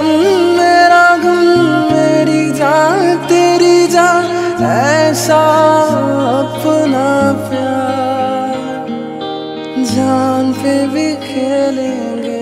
गम मेरा गम, मेरी जान तेरी जान, ऐसा अपना प्यार जान पे भी खेलेंगे।